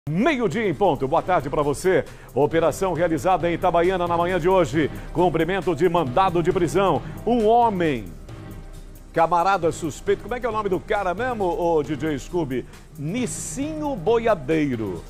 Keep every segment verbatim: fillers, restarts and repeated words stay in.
Meio-dia em ponto. Boa tarde para você. Operação realizada em Itabaiana na manhã de hoje. Cumprimento de mandado de prisão. Um homem, camarada suspeito. Como é que é o nome do cara mesmo, ô D J Scooby? Nicinho Boiadeiro.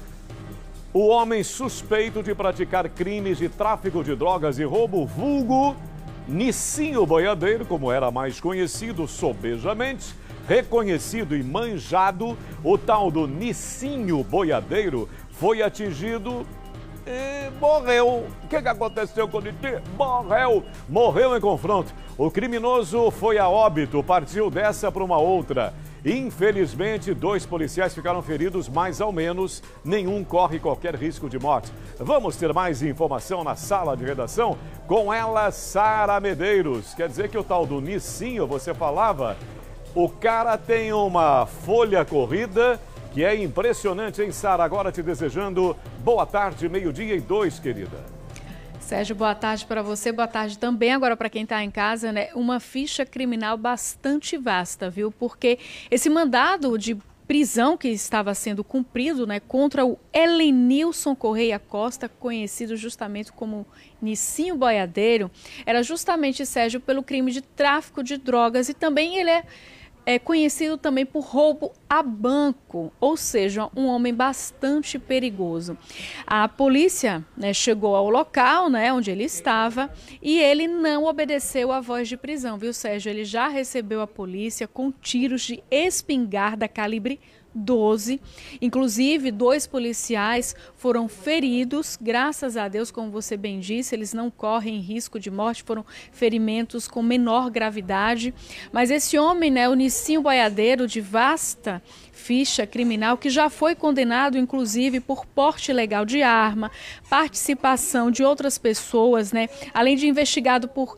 O homem suspeito de praticar crimes de tráfico de drogas e roubo, vulgo Nicinho Boiadeiro, como era mais conhecido sobejamente, reconhecido e manjado, o tal do Nicinho Boiadeiro foi atingido e morreu. O que, que aconteceu com o Nicinho? Morreu. Morreu em confronto. O criminoso foi a óbito, partiu dessa para uma outra. Infelizmente, dois policiais ficaram feridos, mas ao menos nenhum corre qualquer risco de morte. Vamos ter mais informação na sala de redação com ela, Sara Medeiros. Quer dizer que o tal do Nicinho, você falava, o cara tem uma folha corrida que é impressionante, hein, Sara? Agora te desejando boa tarde, meio-dia e dois, querida. Sérgio, boa tarde para você, boa tarde também agora para quem está em casa, né? Uma ficha criminal bastante vasta, viu? Porque esse mandado de prisão que estava sendo cumprido, né, contra o Helenilson Correia Costa, conhecido justamente como Nicinho Boiadeiro, era justamente, Sérgio, pelo crime de tráfico de drogas e também ele é É conhecido também por roubo a banco, ou seja, um homem bastante perigoso. A polícia, né, chegou ao local, né, onde ele estava e ele não obedeceu à voz de prisão, viu, Sérgio? Ele já recebeu a polícia com tiros de espingarda calibre doze. Inclusive, dois policiais foram feridos, graças a Deus, como você bem disse, eles não correm risco de morte, foram ferimentos com menor gravidade. Mas esse homem, né, o Nicinho Boiadeiro, de vasta ficha criminal, que já foi condenado, inclusive, por porte ilegal de arma, participação de outras pessoas, né, além de investigado por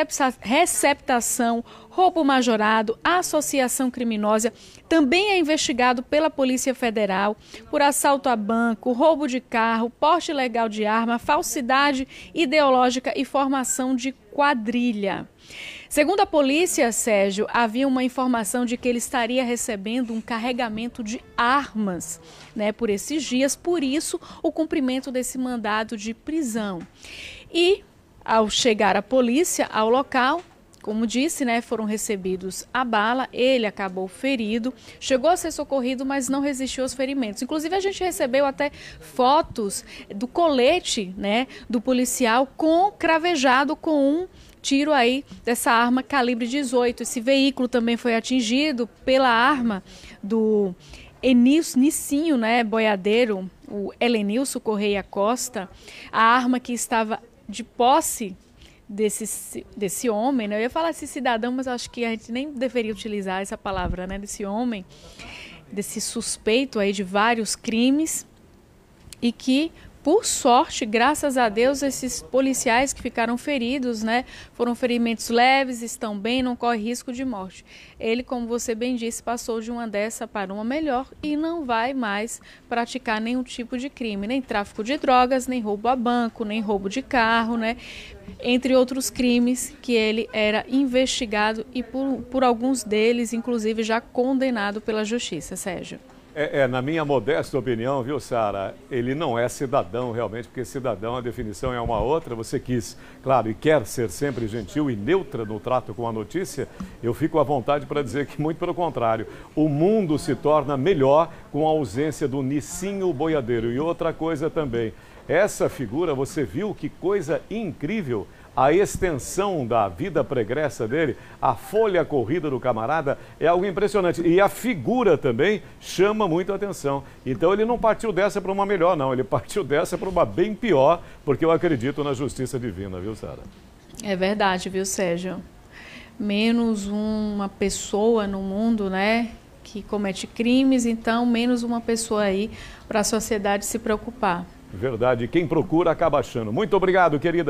receptação, roubo majorado, associação criminosa, também é investigado pela Polícia Federal por assalto a banco, roubo de carro, porte ilegal de arma, falsidade ideológica e formação de quadrilha. Segundo a polícia, Sérgio, havia uma informação de que ele estaria recebendo um carregamento de armas, né, por esses dias, por isso o cumprimento desse mandado de prisão. E, ao chegar a polícia ao local, como disse, né, foram recebidos a bala, ele acabou ferido, chegou a ser socorrido, mas não resistiu aos ferimentos. Inclusive, a gente recebeu até fotos do colete, né, do policial com cravejado com um tiro aí dessa arma calibre dezoito. Esse veículo também foi atingido pela arma do Enis, Nicinho, né, Boiadeiro, o Helenilson Correia Costa, a arma que estava de posse Desse, desse homem, né? Eu ia falar esse cidadão, mas acho que a gente nem deveria utilizar essa palavra, né? Desse homem, desse suspeito aí de vários crimes e que, por sorte, graças a Deus, esses policiais que ficaram feridos, né, foram ferimentos leves, estão bem, não corre risco de morte. Ele, como você bem disse, passou de uma dessa para uma melhor e não vai mais praticar nenhum tipo de crime, nem tráfico de drogas, nem roubo a banco, nem roubo de carro, né, entre outros crimes que ele era investigado e por, por alguns deles, inclusive, já condenado pela justiça, Sérgio. É, é, na minha modesta opinião, viu, Sara, ele não é cidadão realmente, porque cidadão, a definição é uma outra. Você quis, claro, e quer ser sempre gentil e neutra no trato com a notícia. Eu fico à vontade para dizer que, muito pelo contrário, o mundo se torna melhor com a ausência do Nicinho Boiadeiro. E outra coisa também, essa figura, você viu que coisa incrível? A extensão da vida pregressa dele, a folha corrida do camarada é algo impressionante. E a figura também chama muito a atenção. Então ele não partiu dessa para uma melhor, não. Ele partiu dessa para uma bem pior, porque eu acredito na justiça divina, viu, Sara? É verdade, viu, Sérgio? Menos uma pessoa no mundo, né, que comete crimes, então menos uma pessoa aí para a sociedade se preocupar. Verdade. Quem procura acaba achando. Muito obrigado, querida.